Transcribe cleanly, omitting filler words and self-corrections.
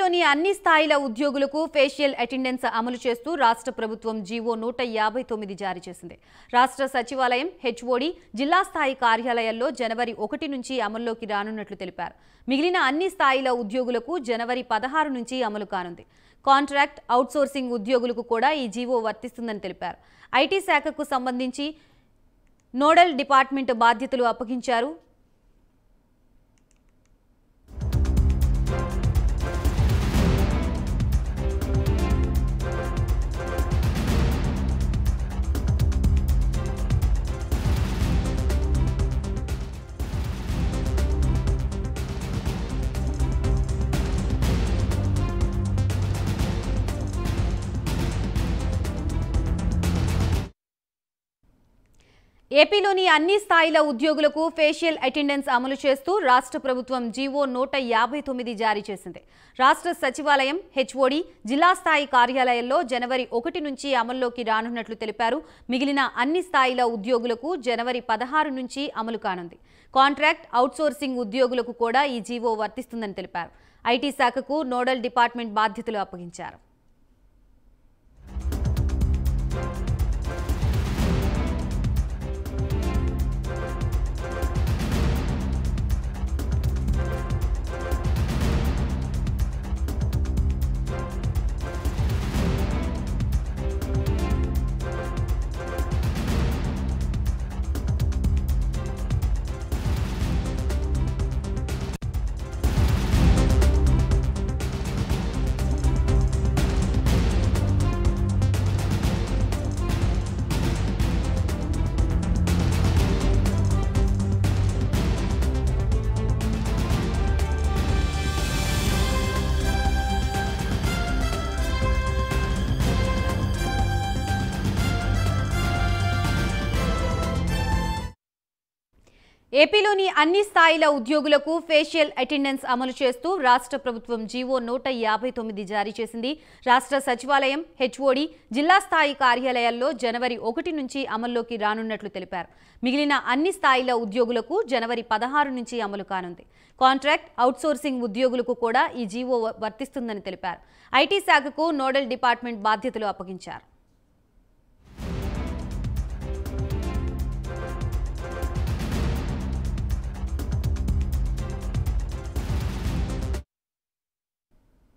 ఏపీలోని అన్ని స్థాయిల ఉద్యోగులకు ఫేషియల్ అటెండెన్స్ అమలు చేస్తూ రాష్ట్ర ప్రభుత్వం జీవో 159 జారీ చేసింది. రాష్ట్ర సచివాలయం, హెచ్ఓడి, జిల్లా స్థాయి కార్యాలయాల్లో జనవరి 1 నుంచి అమల్లోకి రానున్నట్లు తెలిపారు. మిగిలిన అన్ని స్థాయిల ఉద్యోగులకు జనవరి 16 నుంచి అమలు కానుంది. కాంట్రాక్ట్, అవుట్సోర్సింగ్ ఉద్యోగులకు కూడా ఈ జీవో వర్తిస్తుందని తెలిపారు. ఐటీ శాఖకు సంబంధించి నోడల్ డిపార్ట్మెంట్ బాధ్యతలు అప్పగించారు. ఏపీలోని అన్ని స్థాయిల ఉద్యోగులకు ఫేషియల్ అటెండెన్స్ అమలు చేస్తూ రాష్ట్ర ప్రభుత్వం జీవో 159 జారీ చేసింది. రాష్ట్ర సచివాలయం, హెచ్ఓడి, జిల్లా స్థాయి కార్యాలయాల్లో జనవరి 1 నుంచి అమల్లోకి రానున్నట్లు తెలిపారు. మిగిలిన అన్ని స్థాయిల ఉద్యోగులకు జనవరి 16 నుంచి అమలు కానుంది. కాంట్రాక్ట్, అవుట్సోర్సింగ్ ఉద్యోగులకు కూడా ఈ జీవో వర్తిస్తుందని తెలిపారు. ఐటీ శాఖకు నోడల్ డిపార్ట్మెంట్ బాధ్యతలు అప్పగించారు. ఏపీలోని అన్ని స్థాయిల ఉద్యోగులకు ఫేషియల్ అటెండెన్స్ అమలు చేస్తూ రాష్ట్ర ప్రభుత్వం జీవో 159 జారీ చేసింది. రాష్ట్ర సచివాలయం, హెచ్ఓడి, జిల్లా స్థాయి కార్యాలయాల్లో జనవరి 1 నుంచి అమల్లోకి రానున్నట్లు తెలిపారు. మిగిలిన అన్ని స్థాయిల ఉద్యోగులకు జనవరి 16 నుంచి అమలు కానుంది. కాంట్రాక్ట్, అవుట్సోర్సింగ్ ఉద్యోగులకు కూడా ఈ జీవో వర్తిస్తుందని తెలిపారు. ఐటీ శాఖకు నోడల్ డిపార్ట్మెంట్ బాధ్యతలు అప్పగించారు.